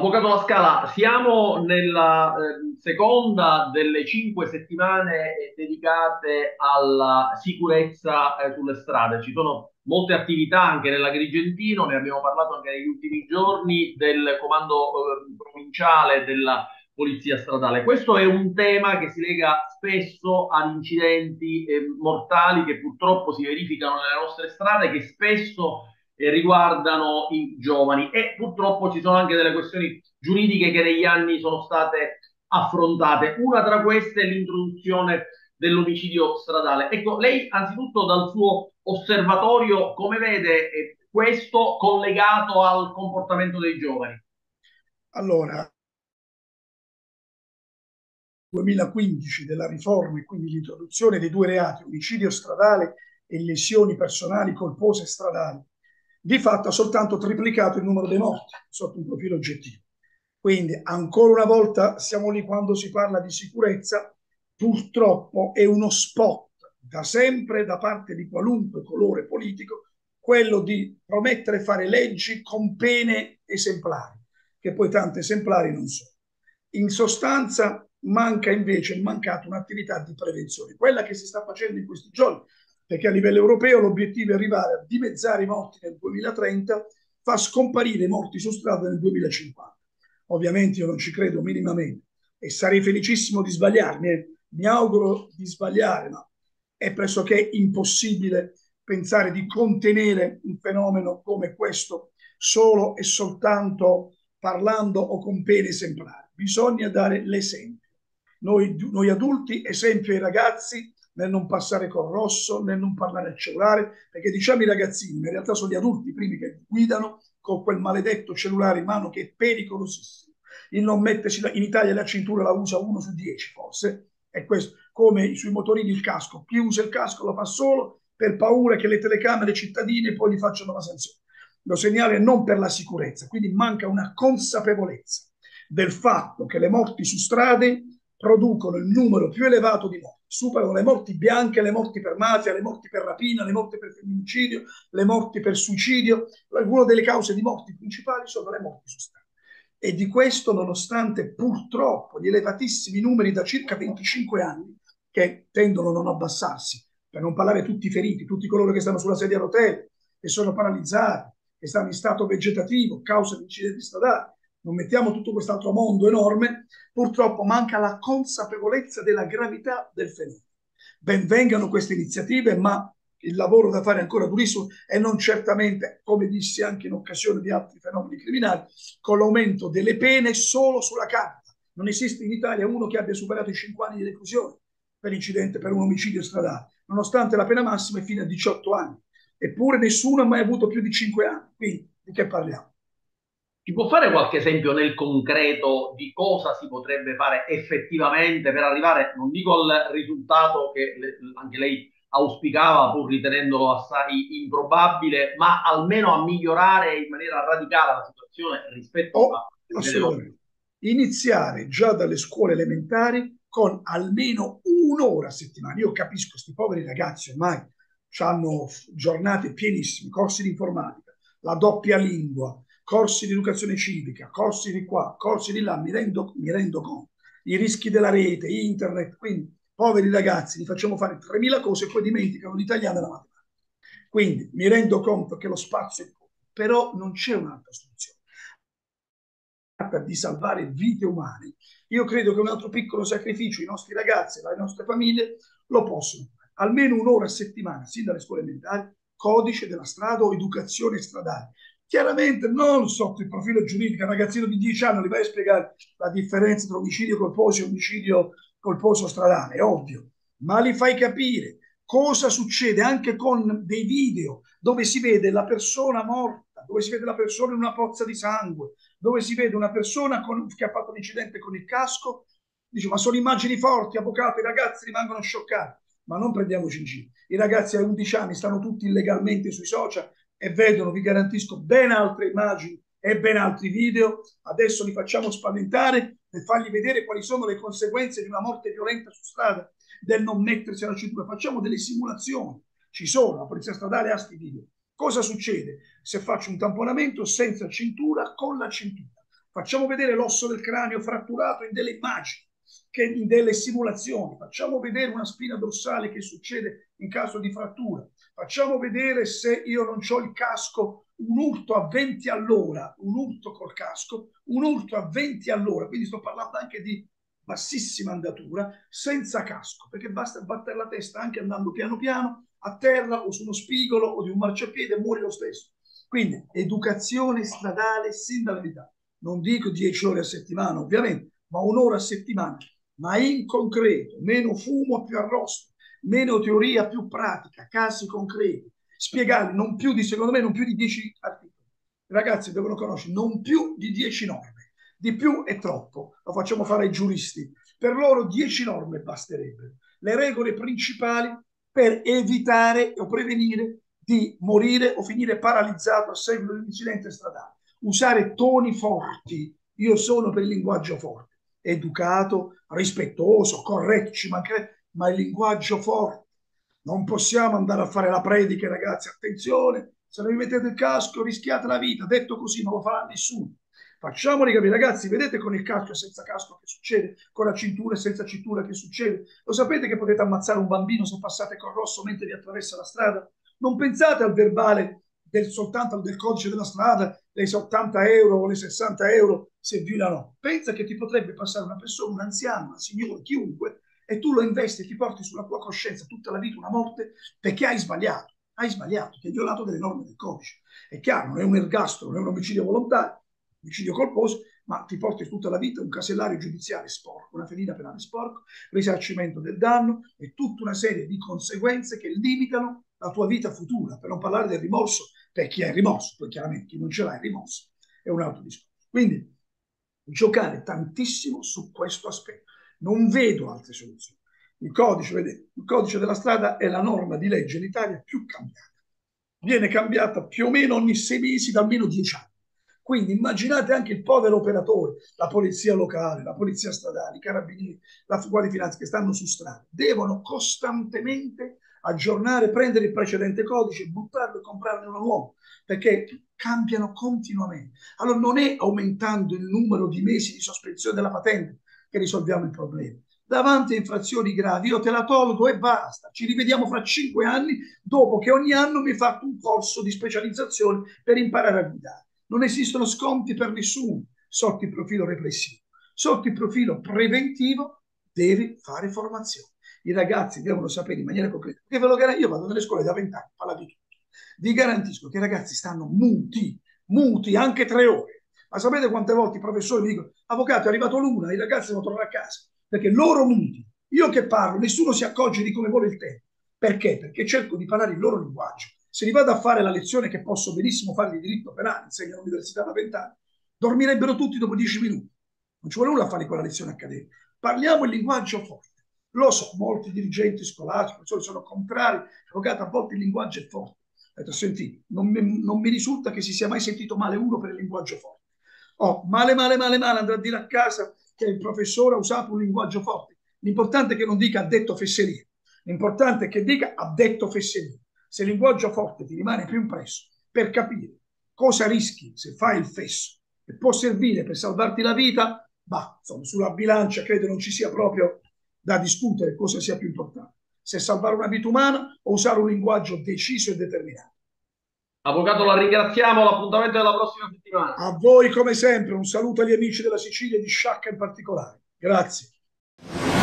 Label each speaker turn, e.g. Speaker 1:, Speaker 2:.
Speaker 1: Avvocato La Scala, siamo nella seconda delle 5 settimane dedicate alla sicurezza sulle strade. Ci sono molte attività anche nell'Agrigentino, ne abbiamo parlato anche negli ultimi giorni, del comando provinciale della polizia stradale. Questo è un tema che si lega spesso ad incidenti mortali che purtroppo si verificano nelle nostre strade, che spesso riguardano i giovani, e purtroppo ci sono anche delle questioni giuridiche che negli anni sono state affrontate. Una tra queste è l'introduzione dell'omicidio stradale. Ecco, lei anzitutto dal suo osservatorio come vede questo collegato al comportamento dei giovani?
Speaker 2: Allora, 2015 della riforma e quindi l'introduzione dei due reati, omicidio stradale e lesioni personali colpose stradali, di fatto ha soltanto triplicato il numero dei morti sotto un profilo oggettivo. Quindi, ancora una volta, siamo lì quando si parla di sicurezza, purtroppo è uno spot da sempre da parte di qualunque colore politico, quello di promettere e fare leggi con pene esemplari, che poi tante esemplari non sono. In sostanza manca invece, è mancata un'attività di prevenzione, quella che si sta facendo in questi giorni, perché a livello europeo l'obiettivo è arrivare a dimezzare i morti nel 2030, far scomparire i morti su strada nel 2050. Ovviamente io non ci credo minimamente e sarei felicissimo di sbagliarmi, mi auguro di sbagliare, ma è pressoché impossibile pensare di contenere un fenomeno come questo solo e soltanto parlando o con pene esemplari. Bisogna dare l'esempio. Noi adulti, esempio ai ragazzi nel non passare col rosso, nel non parlare al cellulare, perché diciamo i ragazzini, ma in realtà sono gli adulti primi che guidano con quel maledetto cellulare in mano che è pericolosissimo. Il non mettersi in Italia la cintura la usa 1 su 10 forse, è questo, come sui motorini il casco, chi usa il casco lo fa solo per paura che le telecamere cittadine poi gli facciano la sanzione. Lo segnale non per la sicurezza, quindi manca una consapevolezza del fatto che le morti su strade producono il numero più elevato di morti, superano le morti bianche, le morti per mafia, le morti per rapina, le morti per femminicidio, le morti per suicidio. Una delle cause di morti principali sono le morti su strada. E di questo, nonostante purtroppo gli elevatissimi numeri da circa 25 anni, che tendono a non abbassarsi, per non parlare tutti i feriti, tutti coloro che stanno sulla sedia a rotelle, che sono paralizzati, che stanno in stato vegetativo, causa di incidenti stradali, non mettiamo tutto quest'altro mondo enorme, purtroppo manca la consapevolezza della gravità del fenomeno. Ben vengano queste iniziative, ma il lavoro da fare è ancora durissimo e non certamente, come dissi anche in occasione di altri fenomeni criminali, con l'aumento delle pene solo sulla carta. Non esiste in Italia uno che abbia superato i 5 anni di reclusione per incidente, per un omicidio stradale, nonostante la pena massima è fino a 18 anni. Eppure nessuno ha mai avuto più di 5 anni. Quindi di che parliamo?
Speaker 1: Ci può fare qualche esempio nel concreto di cosa si potrebbe fare effettivamente per arrivare, non dico al risultato che anche lei auspicava, pur ritenendolo assai improbabile, ma almeno a migliorare in maniera radicale la situazione rispetto a
Speaker 2: O
Speaker 1: quello che vede oggi?
Speaker 2: assolutamente iniziare già dalle scuole elementari con almeno un'ora a settimana. Io capisco questi poveri ragazzi ormai hanno giornate pienissime, corsi di informatica, la doppia lingua, corsi di educazione civica, corsi di qua, corsi di là, mi rendo conto. I rischi della rete, internet, quindi poveri ragazzi, li facciamo fare 3.000 cose e poi dimenticano l'italiano e la matematica. Quindi mi rendo conto che lo spazio è poco, però non c'è un'altra soluzione di salvare vite umane. Io credo che un altro piccolo sacrificio i nostri ragazzi e le nostre famiglie lo possono fare. Almeno un'ora a settimana, sin dalle scuole elementari, codice della strada o educazione stradale. Chiaramente non sotto il profilo giuridico, un ragazzino di 10 anni gli vai a spiegare la differenza tra omicidio colposo e omicidio colposo stradale, è ovvio, ma li fai capire cosa succede anche con dei video dove si vede la persona morta, dove si vede la persona in una pozza di sangue, dove si vede una persona che ha fatto un incidente con il casco. Dice, ma sono immagini forti, avvocato, i ragazzi rimangono scioccati. Ma non prendiamoci in giro. I ragazzi a 11 anni stanno tutti illegalmente sui social e vedono, vi garantisco, ben altre immagini e ben altri video. Adesso li facciamo spaventare per fargli vedere quali sono le conseguenze di una morte violenta su strada, del non mettersi alla cintura. Facciamo delle simulazioni. Ci sono, la polizia stradale ha sti video. Cosa succede se faccio un tamponamento senza cintura, con la cintura? facciamo vedere l'osso del cranio fratturato in delle immagini, in delle simulazioni, facciamo vedere una spina dorsale che succede in caso di frattura, facciamo vedere se io non ho il casco, un urto a 20 all'ora, un urto col casco, un urto a 20 all'ora, quindi sto parlando anche di bassissima andatura, senza casco, perché basta battere la testa anche andando piano piano a terra o su uno spigolo o di un marciapiede e muori lo stesso. Quindi educazione stradale sin dall'età. Non dico 10 ore a settimana, ovviamente, ma un'ora a settimana, ma in concreto, meno fumo più arrosto, meno teoria più pratica, casi concreti, spiegarli non più di, secondo me, non più di 10 articoli. I ragazzi devono conoscere non più di 10 norme, di più è troppo, lo facciamo fare ai giuristi. Per loro 10 norme basterebbero, le regole principali per evitare o prevenire di morire o finire paralizzato a seguito di un incidente stradale. Usare toni forti, io sono per il linguaggio forte, educato, rispettoso, corretto, ci mancherebbe, ma il linguaggio forte. Non possiamo andare a fare la predica, ragazzi, attenzione, se non vi mettete il casco rischiate la vita, detto così non lo farà nessuno. Facciamoli capire, ragazzi, vedete con il casco e senza casco che succede, con la cintura e senza cintura che succede? Lo sapete che potete ammazzare un bambino se passate col rosso mentre vi attraversa la strada? Non pensate al verbale soltanto del codice della strada, dei 80 euro o le 60 euro se violano. Pensa che ti potrebbe passare una persona, un anziano, una signora, chiunque, e tu lo investi e ti porti sulla tua coscienza tutta la vita una morte perché hai sbagliato, ti hai violato delle norme del codice. È chiaro, non è un ergastolo, non è un omicidio volontario, omicidio colposo, ma ti porti tutta la vita un casellario giudiziario sporco, una fedina penale sporco, risarcimento del danno e tutta una serie di conseguenze che limitano la tua vita futura, per non parlare del rimorso per chi ha il rimorso, poi chiaramente chi non ce l'ha il rimorso è un altro discorso. Quindi giocare tantissimo su questo aspetto. Non vedo altre soluzioni. Il codice, vedete, il codice della strada è la norma di legge in Italia più cambiata. Viene cambiata più o meno ogni 6 mesi da almeno 10 anni. Quindi immaginate anche il povero operatore, la polizia locale, la polizia stradale, i carabinieri, la Guardia di Finanza che stanno su strada, devono costantemente aggiornare, prendere il precedente codice, buttarlo e comprarne uno nuovo, perché cambiano continuamente. Allora non è aumentando il numero di mesi di sospensione della patente che risolviamo il problema. Davanti a infrazioni gravi io te la tolgo e basta, ci rivediamo fra 5 anni dopo che ogni anno mi hai fatto un corso di specializzazione per imparare a guidare. Non esistono sconti per nessuno sotto il profilo repressivo. Sotto il profilo preventivo devi fare formazione. I ragazzi devono sapere in maniera concreta. Io vado nelle scuole da 20 anni, parla di tutto. Vi garantisco che i ragazzi stanno muti anche 3 ore. Ma sapete quante volte i professori mi dicono: avvocato, è arrivato l'una, i ragazzi devono tornare a casa. Perché loro muti. Io che parlo, nessuno si accorge di come vuole il tempo. Perché? Perché cerco di parlare il loro linguaggio. Se li vado a fare la lezione che posso benissimo fare di diritto penale, insegno all'università da 20 anni, dormirebbero tutti dopo 10 minuti. Non ci vuole nulla a fare quella lezione accademica. Parliamo il linguaggio forte. Lo so, molti dirigenti scolastici sono contrari, avvocati, a volte il linguaggio è forte. Ho detto: senti, non mi risulta che si sia mai sentito male uno per il linguaggio forte. Oh, male, andrà a dire a casa che il professore ha usato un linguaggio forte. L'importante è che non dica ha detto fesserie. L'importante è che dica ha detto fesserie. Se il linguaggio forte ti rimane più impresso per capire cosa rischi se fai il fesso e può servire per salvarti la vita, bah, insomma, sulla bilancia credo non ci sia proprio da discutere cosa sia più importante, se salvare una vita umana o usare un linguaggio deciso e determinato.
Speaker 1: Avvocato, la ringraziamo, l'appuntamento è la prossima settimana.
Speaker 2: A voi come sempre, un saluto agli amici della Sicilia e di Sciacca in particolare. Grazie.